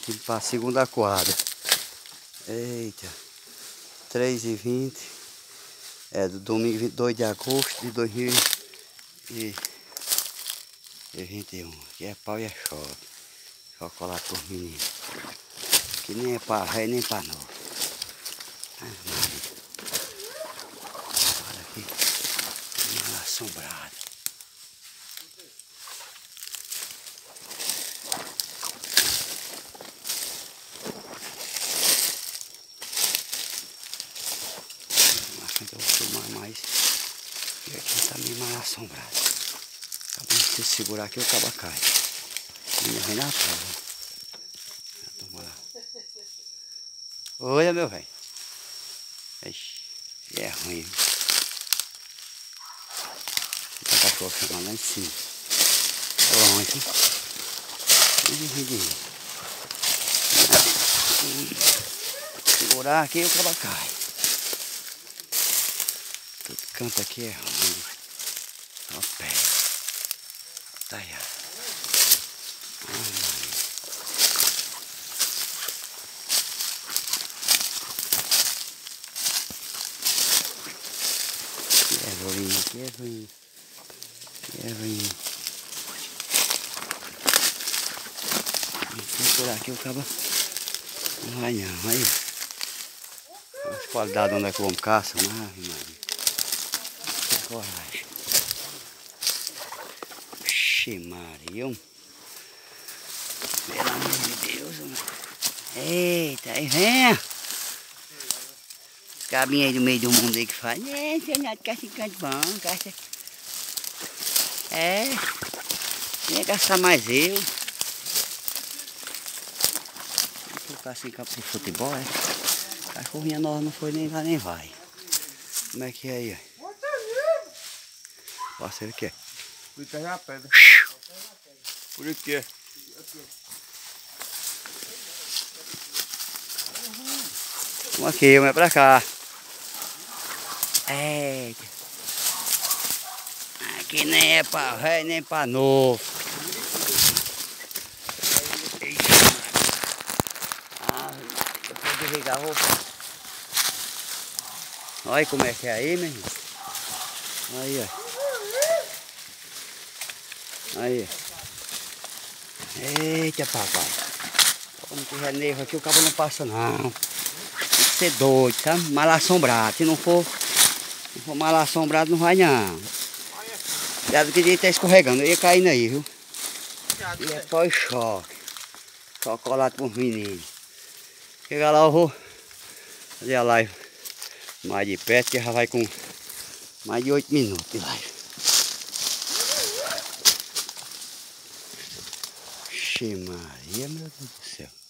Aqui para a segunda quadra. Eita. 3h20. É do domingo 22 de agosto de 2021. Aqui é pau e é choque. Chocolate por menino. Que nem é para ré nem para novo. Olha aqui. Mal assombrado. Eu vou filmar mais. E aqui tá meio mal assombrado. Se segurar aqui o cabo cai. Ainda vem na prova. Olha, meu velho. É ruim. O cachorro chama lá em cima. Longe. Segurar aqui o cabo cai. Todo canto aqui é ruim. Ó pé. Tá aí. Aqui é ruim. Aqui é ruim. Por aqui o cabo não vai não. Aí. As qualidades onde é que o homem caça, mas coragem. Oxi, Maria. Pelo amor de Deus, mano. Eita, aí vem. Os cabinhos aí do meio do mundo aí que faz. Senhor, caça em canto bom, caça. Tinha que caçar mais eu. Vou caçar em campo de futebol, Cachorrinha nova não foi nem lá nem vai. Como é que é aí, ó? Parceiro que é? Por aí a pedra. Por aqui. Vamos aqui, vamos pra cá. Eita. Aqui nem é pra velho, nem pra novo. Depois de ligar a roupa. Olha como é que é aí, meu irmão. Aí, ó. Aí. Eita, papai. Como tiver nervo aqui, o cabo não passa, não. Tem que ser doido, tá? Mal assombrado. Se não for mal assombrado, não vai, não. Cuidado que ele tá escorregando. Eu ia caindo aí, viu? E é pau e choque. Chocolate por menino. Chega lá, eu vou fazer a live mais de perto, que já vai com mais de 8 minutos de live. Oxi, Maria, meu Deus do céu.